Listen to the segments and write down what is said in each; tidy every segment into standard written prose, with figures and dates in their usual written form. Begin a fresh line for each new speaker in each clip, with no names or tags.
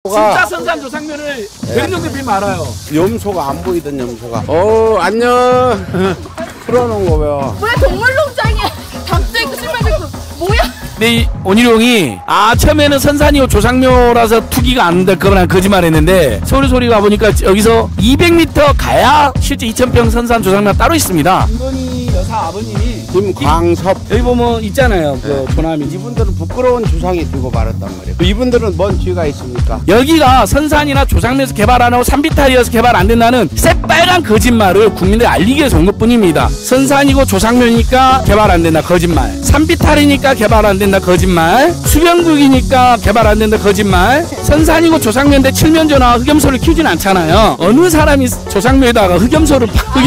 진짜 선산 조상면을 백은종 대표님 알아요.
염소가 안 보이던 염소가. 안녕. 풀어놓은 거 봐.
뭐야 동물농장이야. 갑자기 거짓말 듣고 뭐야?
근데 이 온희룡이 처음에는 선산이고 조상묘라서 투기가 안 될 거나 거짓말했는데 소리 가보니까 여기서 200m 가야 실제 2000평 선산 조상묘가 따로 있습니다. 김건희 여사 아버님이
김광섭.
여기 보면 있잖아요. 그 조남이.
이분들은 부끄러운 주상이 들고 말았단 말이에요. 이분들은 뭔 죄가 있습니까?
여기가 선산이나 조상묘에서 개발 안 하고 산비탈이어서 개발 안 된다는 새빨간 거짓말을 국민들에 알리기 위해서 온 것뿐입니다. 선산이고 조상묘니까 개발 안 된다 거짓말. 산비탈이니까 개발 안 된다 거짓말. 수변구역이니까 개발 안 된다 거짓말. 선산이고 조상묘인데 칠면조나 흑염소를 키우진 않잖아요. 어느 사람이 조상묘에다가 흑염소,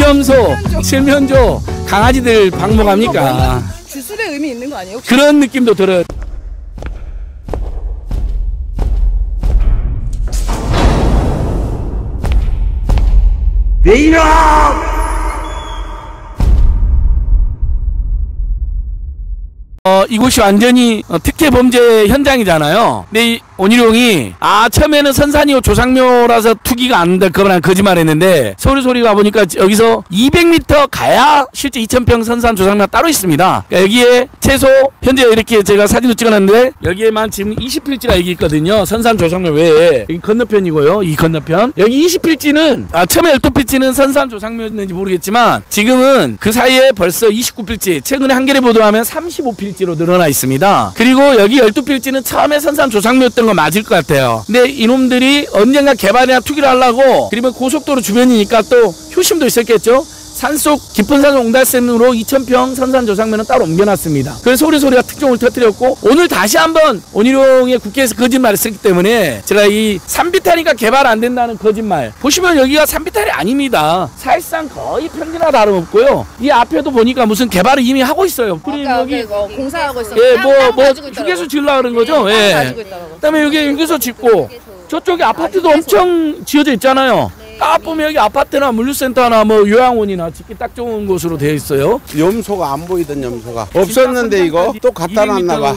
칠면조, 강아지들 방목합니까?
주술의 의미 있는 거 아니에요? 혹시?
그런 느낌도 들어요. 왜 이러! 이곳이 완전히 특혜 범죄 현장이잖아요. 근데 이 온희룡이 처음에는 선산이고 조상묘라서 투기가 안 될 거나 거짓말했는데 소리 가보니까 여기서 200m 가야 실제 2000평 선산 조상묘가 따로 있습니다. 그러니까 여기에 최소 현재 이렇게 제가 사진도 찍어놨는데 여기에만 지금 20필지가 여기 있거든요. 선산 조상묘 외에 여기 건너편이고요. 이 건너편 여기 20필지는 처음에 12필지는 선산 조상묘였는지 모르겠지만 지금은 그 사이에 벌써 29필지 최근에 한겨레 보도하면 35필지로 늘어나 있습니다. 그리고 여기 12필지는 처음에 선산 조상묘였던 거 맞을 것 같아요. 근데 이놈들이 언젠가 개발이나 투기를 하려고 그리고 고속도로 주변이니까 또 효심도 있었겠죠. 산속 깊은 산속 옹달샘으로 2000평 선산 조상묘는 따로 옮겨놨습니다. 그래서 소리가 특종을 터뜨렸고 오늘 다시 한번 온희룡의 국회에서 거짓말을 했기 때문에 제가 이 산비탈이니까 개발 안 된다는 거짓말 보시면 여기가 산비탈이 아닙니다. 사실상 거의 평지나 다름없고요. 이 앞에도 보니까 무슨 개발을 이미 하고 있어요. 그리고 여기
공사하고 있어요.
예, 뭐 휴게소 지으려고 그런 거죠.
네,
예. 그다음에 여기 휴게소 짓고 저쪽에 아파트도 엄청 지어져 있잖아요. 딱 보면 여기 아파트나 물류센터나 뭐 요양원이나 짓기 딱 좋은 곳으로 되어 있어요.
염소가 안 보이던 염소가 없었는데 이거 또 갖다 놨나 봐.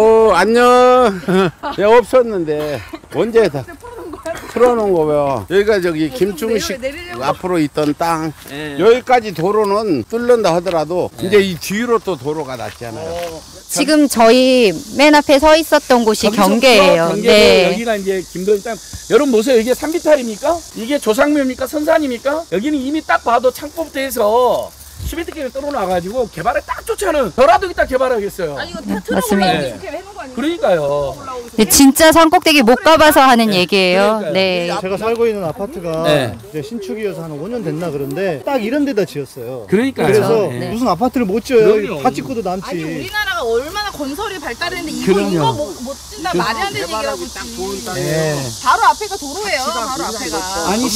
안녕. 야, 없었는데 언제 다 풀어놓은 거 봐. 여기가 저기 김충식 앞으로 있던 땅. 여기까지 도로는 뚫는다 하더라도 이제 이 뒤로 또 도로가 났잖아요.
지금 저희 맨 앞에 서 있었던 곳이 경계예요.
네. 여기가 이제 김건희 땅. 여러분 보세요. 이게 산비탈입니까? 이게 조상묘입니까? 선산입니까? 여기는 이미 딱 봐도 창고부터 해서 시멘트길을 떨어놔가지고 개발에 딱 좋지 않은 저라도 여기 딱 개발하겠어요.
아니 이거 다 틀어
맞습니다.
올라오고 이렇게 해놓은 거 아니에요?
그러니까요.
네, 진짜 산꼭대기 못 가봐서 하는 얘기예요.
그러니까요.
네.
제가 살고 있는 아파트가
네.
이제 신축이어서 한 5년 됐나 그런데 딱 이런 데다 지었어요.
그러니까요.
그래서
네.
무슨 아파트를 못 지어요.
그럼요.
다 찍고도 남지.
아니 우리나라가 얼마나 건설이 발달했는데
그럼요.
이거 못 진다 말이 안 되는 얘기라고 있지.
네.
바로 앞에가 도로예요. 바로 앞에가.
아니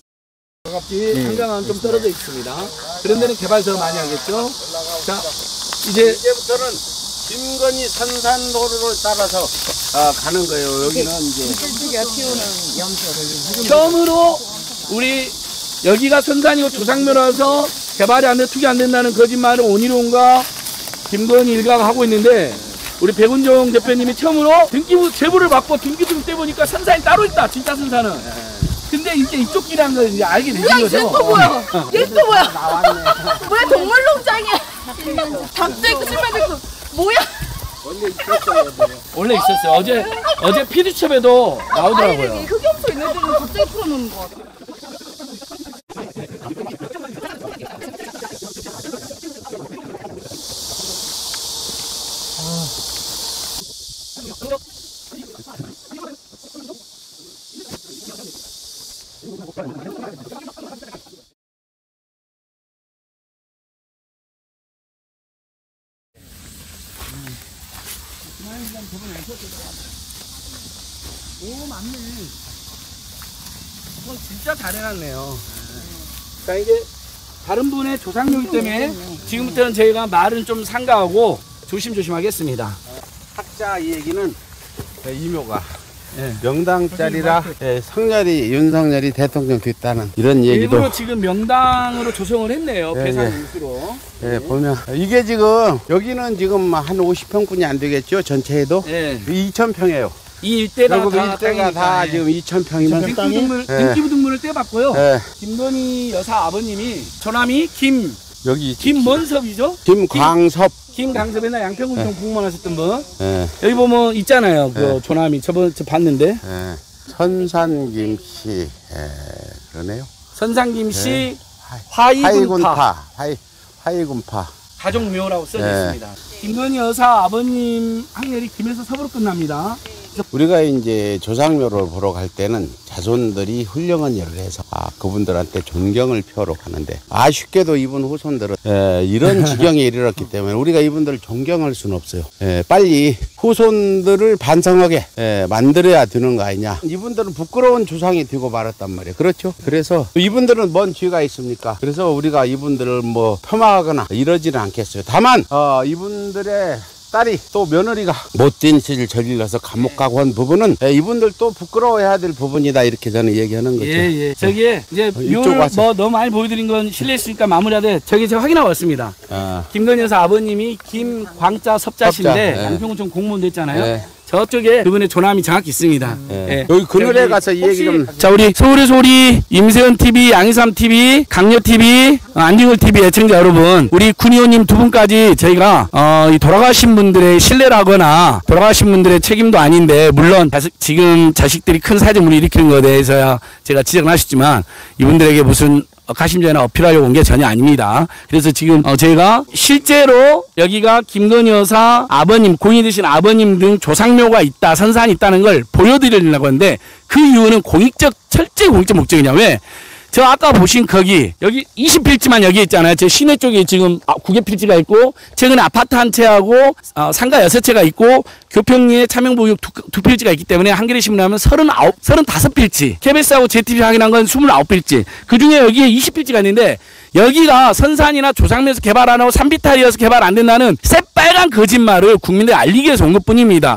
가깝게 한강은 좀 떨어져 있습니다. 그런 데는 개발 더 많이 하겠죠. 자,
이제부터는 김건희 선산도로를 따라서 가는 거예요. 여기는 이제
처음으로 우리 여기가 선산이고 조상묘라서 개발이 안 돼, 투기 안 된다는 거짓말을 온희룡과 김건희 일가가 하고 있는데 우리 백은종 대표님이 처음으로 등기부 제보를 받고 등기부 떼보니까 선산이 따로 있다. 진짜 선산은. 근데 이제 이쪽 길이라는 걸 이제 알게 되신 거죠.
얘 또 뭐야? 얘 또 뭐야? 뭐야 동물농장이야? 갑자기 거짓말 듣고 뭐야?
원래 있었어요. 어제 피디첩에도 나오더라고요.
아니 흑염소 있는 데는 갑자기 풀어놓는 거 같아.
오, 맞네. 진짜 잘 해놨네요. 자, 이게 다른 분의 조상묘기 때문에 지금부터는 저희가 말은 좀 삼가하고 조심조심 하겠습니다.
학자 이 얘기는 이묘가
네.
명당짜리라 성렬이 윤석열이 대통령 됐다는 이런 얘기도
일부러 지금 명당으로 조성을 했네요.
네,
배산
네.
인수로.
네, 보면 이게 지금 여기는 지금 한 50평뿐이 안 되겠죠 전체에도.
네.
2000평이에요.
이 일대가
여기도
다
일대가 다 지금 2,000평이면
땅이?
등기부등본을 떼봤고요.
네.
김건희 여사 아버님이 조남이
여기
김먼섭이죠?
김광섭.
김강섭이나 양평군청 공무원 하셨던 분.
예.
여기 보면 있잖아요. 그
네.
조남이 저 봤는데.
예. 선산김씨. 예. 그러네요.
선상김씨
네.
화이군파
화이군파.
가족묘라고 써져 있습니다. 김건희 여사 아버님 항렬이 김에서 섭으로 끝납니다.
우리가 이제 조상묘를 보러 갈 때는 자손들이 훌륭한 일을 해서 그분들한테 존경을 표하러 가는데 아쉽게도 이분 후손들은 이런 지경에 이르렀기 때문에 우리가 이분들을 존경할 수는 없어요. 빨리 후손들을 반성하게 만들어야 되는 거 아니냐. 이분들은 부끄러운 조상이 되고 말았단 말이에요. 그렇죠? 그래서 이분들은 뭔 죄가 있습니까? 그래서 우리가 이분들을 뭐 폄하하거나 이러지는 않겠어요. 다만 이분들의 딸이 또 며느리가 못된 짓을 저질러서 감옥 가고 한 부분은 이분들 또 부끄러워해야 될 부분이다 이렇게 저는 얘기하는 거죠.
예. 저기에 이제 묘를 뭐 너무 많이 보여드린 건 실례했으니까 마무리하되 저기 제가 확인하고 왔습니다. 김건희 여사 아버님이 김광자 섭자신데 양평군청 공무원 됐잖아요. 저쪽에 그분의 조남이 정확히 있습니다.
여기 그늘에 가서 이 얘기 좀.
자, 우리 서울의 소리, 임세현 TV, 양희삼 TV, 강요 TV, 안진걸 TV 애청자 여러분, 우리 군의원님 두 분까지 저희가 이 돌아가신 분들의 신뢰라거나 돌아가신 분들의 책임도 아닌데 물론 지금 자식들이 큰 사정을 일으키는 것에 대해서야 제가 지적을 하셨지만 이분들에게 무슨 가심제나 어필하려고 온 게 전혀 아닙니다. 그래서 지금 저희가 실제로 여기가 김건희 여사 아버님, 공이 되신 아버님 등 조상묘가 있다, 선산이 있다는 걸 보여드리려고 하는데 그 이유는 철저히 공익적 목적이냐. 왜? 저 아까 보신 거기 여기 20필지만 여기 있잖아요. 제 시내 쪽에 지금 9개 필지가 있고 최근에 아파트 한 채하고 상가 6채가 있고 교평리에 차명보육 2필지가 있기 때문에 한겨레 신문에 하면 35필지 KBS하고 JTBC 확인한 건 29필지 그중에 여기에 20필지가 있는데 여기가 선산이나 조상묘에서 개발 안 하고 산비탈이어서 개발 안 된다는 새빨간 거짓말을 국민들에 알리기 위해서 온 것뿐입니다.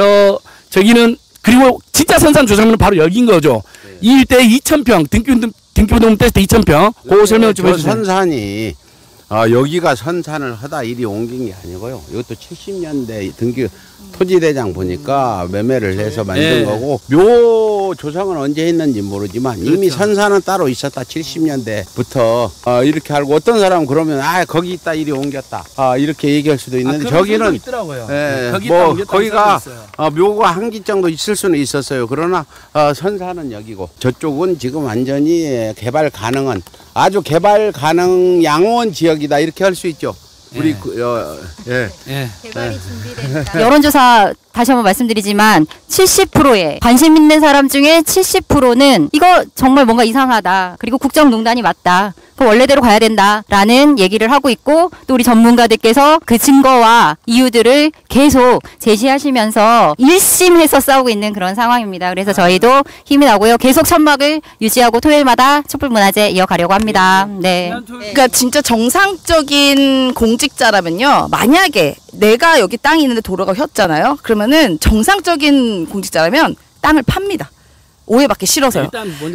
저기는 그리고 진짜 선산 조상묘는 바로 여기인 거죠. 이 일대에 2,000평 등기부등본 뗐을 때 2,000평 그 설명을 좀 해주세요.
선산이 여기가 선산을 하다 일이 옮긴 게 아니고요. 이것도 70년대 등기 토지대장 보니까 매매를 해서 만든 거고 묘 조상은 언제 했는지 모르지만 이미 선산은 따로 있었다. 70년대부터 이렇게 알고 어떤 사람은 그러면 거기 있다 일이 옮겼다 이렇게 얘기할 수도 있는데 저기는
있더라고요.
뭐 거기가 묘가 한 기 정도 있을 수는 있었어요. 그러나 선산은 여기고 저쪽은 지금 완전히 개발 가능한 아주 개발 가능 양호한 지역이다 이렇게 할 수 있죠. 우리
개발이 준비됐다. 여론조사 다시 한번 말씀드리지만 70%의 관심 있는 사람 중에 70%는 이거 정말 뭔가 이상하다. 그리고 국정농단이 맞다. 그 원래대로 가야 된다라는 얘기를 하고 있고 또 우리 전문가들께서 그 증거와 이유들을 계속 제시하시면서 일심해서 싸우고 있는 그런 상황입니다. 그래서 저희도 힘이 나고요. 계속 천막을 유지하고 토요일마다 촛불문화제 이어가려고 합니다. 네.
그러니까 진짜 정상적인 공직자라면요. 만약에 내가 여기 땅이 있는데 도로가 텄잖아요. 그러면은 정상적인 공직자라면 땅을 팝니다. 오해받기 싫어서요.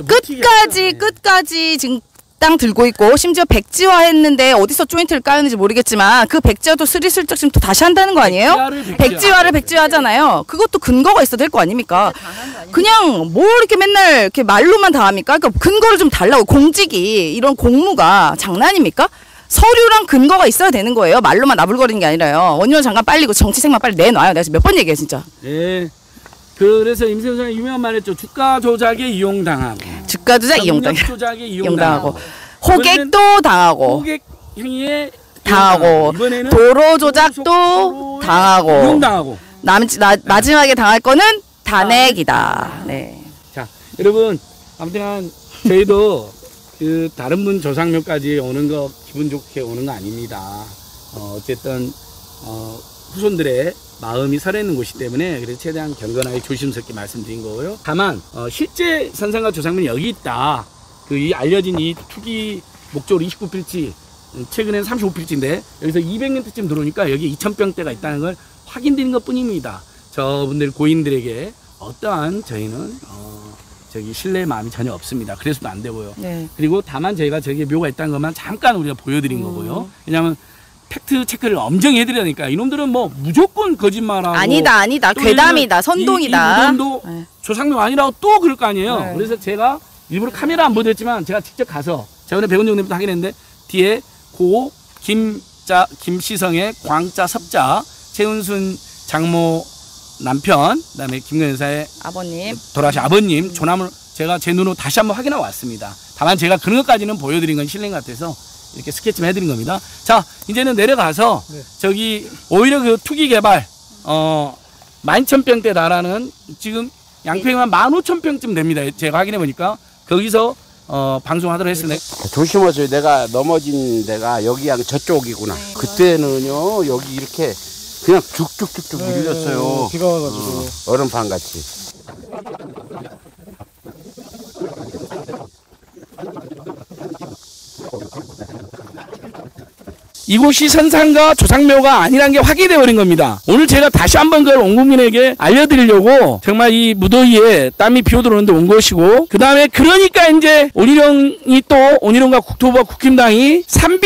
끝까지 지금 땅 들고 있고 심지어 백지화 했는데 어디서 조인트를 까였는지 모르겠지만 그 백지화도 스리슬쩍 지금 또 다시 한다는 거 아니에요? 백지화를 백지화하잖아요. 그것도 근거가 있어야 될 거 아닙니까? 그냥 뭘 이렇게 맨날 이렇게 말로만 다 합니까? 그러니까 근거를 좀 달라고. 공직이 이런 공무가 장난입니까? 서류랑 근거가 있어야 되는 거예요. 말로만 나불거리는 게 아니라요. 원효 장관 빨리 그 정치생만 빨리 내놔요. 내가 몇 번 얘기해 진짜.
네. 그래서 임세훈 선생님 유명한 말 했죠. 주가 조작에 이용당하고.
주가 조작 이용당하고.
조작에 이용당하고.
호객도 당하고.
호객 행위에
당하고.
이번에는
도로 조작도 당하고.
이용당하고.
마지막에 당할 거는 탄핵이다. 네.
자, 여러분 아무튼 저희도 그 다른 분 조상묘까지 오는 거 기분 좋게 오는 거 아닙니다. 어쨌든 후손들의 마음이 살아있는 곳이기 때문에 그래서 최대한 경건하게 조심스럽게 말씀드린 거고요. 다만 실제 선산과 조상묘는 여기 있다. 이 알려진 이 투기 목적으로 29필지 최근엔 35필지인데 여기서 200m쯤 들어오니까 여기 2,000평대가 있다는 걸 확인드린 것 뿐입니다. 저분들 고인들에게 어떠한 저희는 신뢰의 마음이 전혀 없습니다. 그래서도 안 되고요. 네. 그리고 다만 저희가 저기에 묘가 있다는 것만 잠깐 우리가 보여드린 거고요. 왜냐하면 팩트 체크를 엄정히 해드려야 되니까 이놈들은 뭐 무조건 거짓말하고
아니다 괴담이다 선동이다.
이 무덤도
네.
조상묘 아니라고 또 그럴 거 아니에요.
네.
그래서 제가 일부러 카메라 안 보여드렸지만 제가 직접 가서 제가 오늘 백원 정도부터 하긴 했는데 뒤에 고 김시성의 광자 섭자 최은순 장모 남편 그다음에 김건 여사의
아버님
돌아가신 아버님 조남을 제가 제 눈으로 다시 한번 확인하고 왔습니다. 다만 제가 그런 것까지는 보여드린 건 실례인 것 같아서 이렇게 스케치만 해드린 겁니다. 자, 이제는 내려가서
네.
저기 오히려 그 투기 개발 11,000평대 나라는 지금 양평이 한 15,000평쯤 됩니다. 제가 확인해 보니까 거기서 방송하도록 했습니다.
조심하세요. 내가 넘어진 데가 여기랑 저쪽이구나. 그때는요 여기 이렇게 그냥 쭉쭉쭉쭉 밀렸어요.
비가 와가지고.
얼음판 같이.
이곳이 선산과 조상묘가 아니란 게 확인되어 버린 겁니다. 오늘 제가 다시 한번 그걸 온 국민에게 알려드리려고 정말 이 무더위에 땀이 비어들어오는데 온 것이고 그 다음에 그러니까 이제 온희룡과 국토부와 국힘당이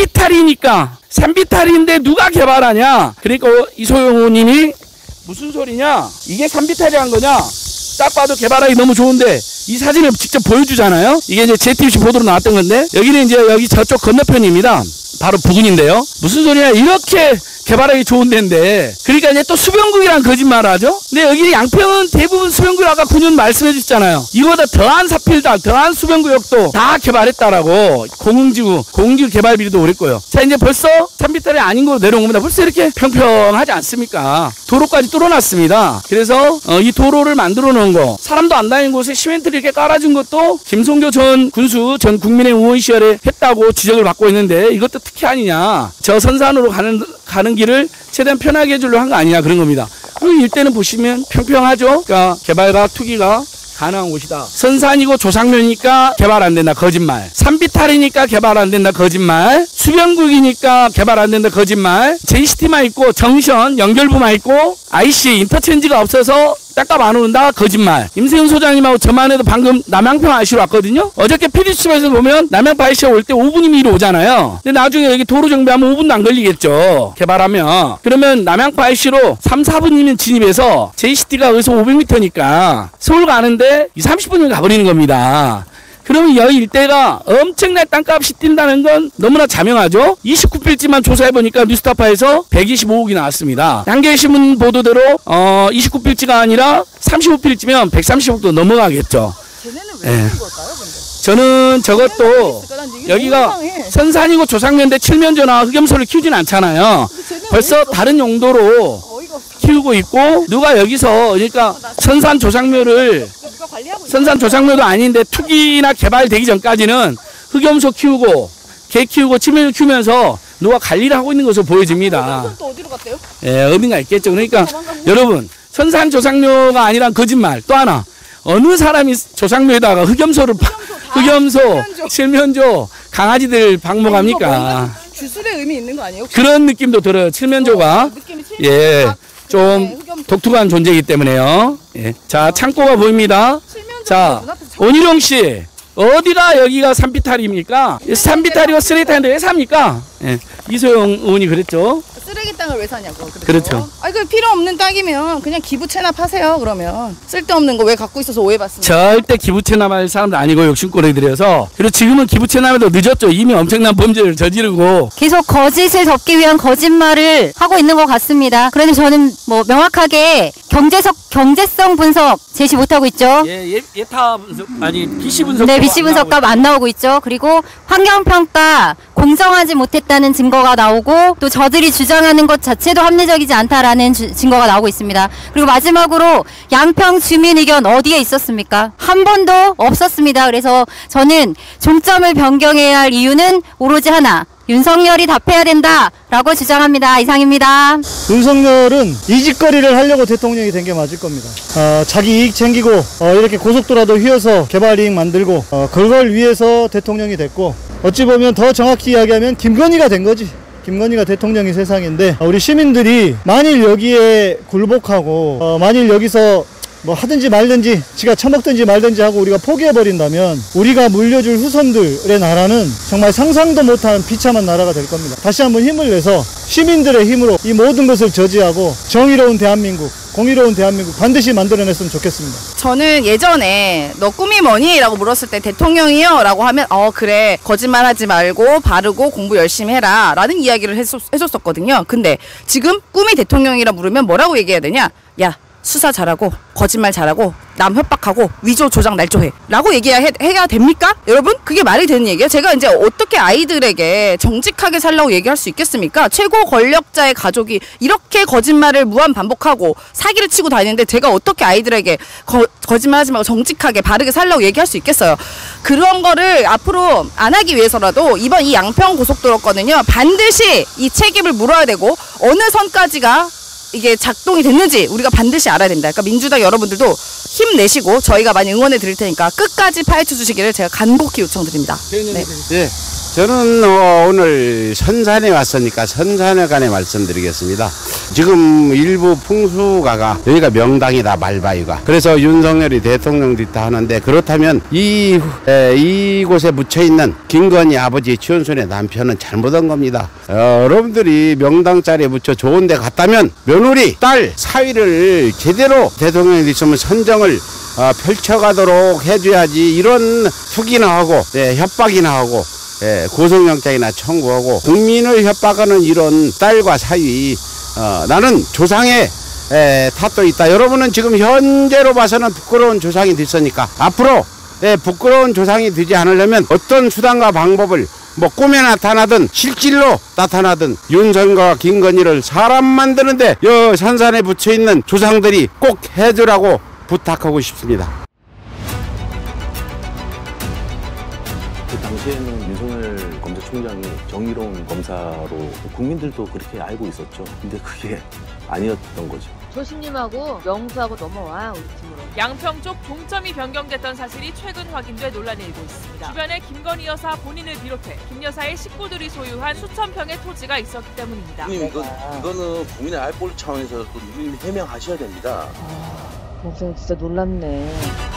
산비탈인데 누가 개발하냐. 그러니까 이소영 의원님이 무슨 소리냐 이게 산비탈이란 거냐. 딱 봐도 개발하기 너무 좋은데 이 사진을 직접 보여주잖아요. 이게 이제 JTBC 보도로 나왔던 건데 여기는 이제 여기 저쪽 건너편입니다. 바로 부근인데요. 무슨 소리야 이렇게 개발하기 좋은 데인데 그러니까 이제 또 수변구이란 거짓말 하죠. 근데 여기 양평은 대부분 수변구역 아까 군인 말씀해 주셨잖아요. 이거보다 더한 사필당 더한 수변구역도 다 개발했다라고 공흥지구 개발 비리도 오랬고요. 자 이제 벌써 산비탈이 아닌 걸로 내려온 겁니다. 벌써 이렇게 평평하지 않습니까? 도로까지 뚫어놨습니다. 그래서 이 도로를 만들어 놓은 거 사람도 안 다니는 곳에 시멘트를 이렇게 깔아준 것도 김성교 전 군수 전 국민의힘 의원 시절에 했다고 지적을 받고 있는데 이것도 특혜 아니냐. 저 선산으로 가는 길을 최대한 편하게 해주려고 한 거 아니냐 그런 겁니다. 그 일대는 보시면 평평하죠. 그러니까 개발과 투기가 가능한 곳이다. 선산이고 조상묘니까 개발 안 된다 거짓말. 산비탈이니까 개발 안 된다 거짓말. 수변구이니까 개발 안 된다 거짓말. JCT만 있고 정션 연결부만 있고 IC 인터체인지가 없어서 딱값 안 오른다 거짓말. 임세훈 소장님하고 저만 해도 방금 남양평 IC로 왔거든요. 어저께 PD수첩에서 보면 남양평 IC가 올 때 5분이 미리 오잖아요. 근데 나중에 여기 도로 정비하면 5분도 안 걸리겠죠. 개발하면. 그러면 남양평 IC로 3, 4분이면 진입해서 JCT가 여기서 500m니까 서울 가는데 2, 30분이면 가버리는 겁니다. 그러면 여기 일대가 엄청난 땅값이 뛴다는 건 너무나 자명하죠. 29필지만 조사해보니까 뉴스타파에서 125억이 나왔습니다. 한겨레신문 보도대로 29필지가 아니라 35필지면 130억도 넘어가겠죠.
쟤네는 왜 그런 걸까요? 근데?
저는 저것도 여기가 선산이고 조상묘인데 칠면조나 흑염소를 키우진 않잖아요. 벌써 다른 용도로 키우고 있고 누가 여기서 그러니까 선산 조상묘를 선산 조상묘도 아닌데 투기나 개발되기 전까지는 흑염소 키우고 개 키우고 칠면조 키우면서 누가 관리를 하고 있는 것으로 보여집니다.
또 어디로 갔대요?
예, 어딘가 있겠죠. 그러니까 여러분 선산 조상묘가 아니란 거짓말 또 하나 어느 사람이 조상묘에다가 흑염소, 칠면조, 강아지들 방목합니까?
주술의 의미 있는 거 아니에요?
그런 느낌도 들어요. 칠면조가 예, 좀 독특한 존재이기 때문에요. 예. 자, 창고가 보입니다. 자, 온희룡 씨, 어디가 여기가 산비탈입니까? 산비탈이고 쓰레기탄인데 왜 삽니까? 예. 이소영 의원이 그랬죠.
쓰레기 땅을 왜 사냐고.
그렇죠.
아, 그 필요 없는 땅이면 그냥 기부 체납하세요. 그러면 쓸데없는 거 왜 갖고 있어서 오해받습니까?
절대 기부 체납할 사람도 아니고 욕심꾸러기들이어서 그리고 지금은 기부 체납에도 늦었죠. 이미 엄청난 범죄를 저지르고
계속 거짓을 덮기 위한 거짓말을 하고 있는 것 같습니다. 그런데 저는 뭐 명확하게 경제성 분석 제시 못하고 있죠.
예타 분석 아니 BC 분석
네, BC 분석값 안 나오고 있죠. 그리고 환경평가 공정하지 못했다는 증거가 나오고 또 저들이 주장하는 것 자체도 합리적이지 않다라는 증거가 나오고 있습니다. 그리고 마지막으로 양평 주민 의견 어디에 있었습니까? 한 번도 없었습니다. 그래서 저는 종점을 변경해야 할 이유는 오로지 하나. 윤석열이 답해야 된다라고 주장합니다. 이상입니다.
윤석열은 이직거리를 하려고 대통령이 된 게 맞을 겁니다. 자기 이익 챙기고 이렇게 고속도로도 휘어서 개발 이익 만들고 그걸 위해서 대통령이 됐고 어찌 보면 더 정확히 이야기하면 김건희가 된 거지. 김건희가 대통령이 세상인데 우리 시민들이 만일 여기에 굴복하고 만일 여기서 뭐 하든지 말든지 지가 처먹든지 말든지 하고 우리가 포기해버린다면 우리가 물려줄 후손들의 나라는 정말 상상도 못한 비참한 나라가 될 겁니다. 다시 한번 힘을 내서 시민들의 힘으로 이 모든 것을 저지하고 정의로운 대한민국, 공의로운 대한민국 반드시 만들어냈으면 좋겠습니다.
저는 예전에 너 꿈이 뭐니? 라고 물었을 때 대통령이요? 라고 하면 그래 거짓말하지 말고 바르고 공부 열심히 해라 라는 이야기를 해줬었거든요. 근데 지금 꿈이 대통령이라 물으면 뭐라고 얘기해야 되냐? 야 수사 잘하고 거짓말 잘하고 남 협박하고 위조 조작 날조해 라고 해야 됩니까? 여러분 그게 말이 되는 얘기예요? 제가 이제 어떻게 아이들에게 정직하게 살라고 얘기할 수 있겠습니까? 최고 권력자의 가족이 이렇게 거짓말을 무한 반복하고 사기를 치고 다니는데 제가 어떻게 아이들에게 거짓말하지 말고 정직하게 바르게 살라고 얘기할 수 있겠어요? 그런 거를 앞으로 안 하기 위해서라도 이번 이 양평 고속도로거든요 반드시 이 책임을 물어야 되고 어느 선까지가 이게 작동이 됐는지 우리가 반드시 알아야 됩니다. 그러니까 민주당 여러분들도 힘내시고 저희가 많이 응원해 드릴 테니까 끝까지 파헤쳐 주시기를 제가 간곡히 요청드립니다. 네.
예, 저는 오늘 선산에 왔으니까 선산에 관해 말씀드리겠습니다. 지금 일부 풍수가가 여기가 명당이다 말바위가 그래서 윤석열이 대통령 됐다 하는데 그렇다면 이곳에 묻혀있는 김건희 아버지 최은순의 남편은 잘못한 겁니다. 여러분들이 명당 자리에 묻혀 좋은 데 갔다면 며느리 딸 사위를 제대로 대통령이 됐으면 선정을 펼쳐가도록 해줘야지 이런 투기나 하고 협박이나 하고 고성영장이나 청구하고 국민을 협박하는 이런 딸과 사위 나는 조상의 탓도 있다. 여러분은 지금 현재로 봐서는 부끄러운 조상이 됐으니까 앞으로 부끄러운 조상이 되지 않으려면 어떤 수단과 방법을 뭐 꿈에 나타나든 실질로 나타나든 윤석열과 김건희를 사람 만드는데 여 산산에 붙여있는 조상들이 꼭 해주라고 부탁하고 싶습니다.
그 당시에는 윤석열 검사총장이 정의로운 검사로 국민들도 그렇게 알고 있었죠. 근데 그게 아니었던 거죠.
조심님하고 명수하고 넘어와 우리 팀으로.
양평 쪽 종점이 변경됐던 사실이 최근 확인돼 논란이 일고 있습니다. 주변에 김건희 여사 본인을 비롯해 김 여사의 식구들이 소유한 수천 평의 토지가 있었기 때문입니다.
누님 이거는 국민의 알 권리 차원에서 또 누님 해명하셔야 됩니다.
동생 진짜 놀랍네.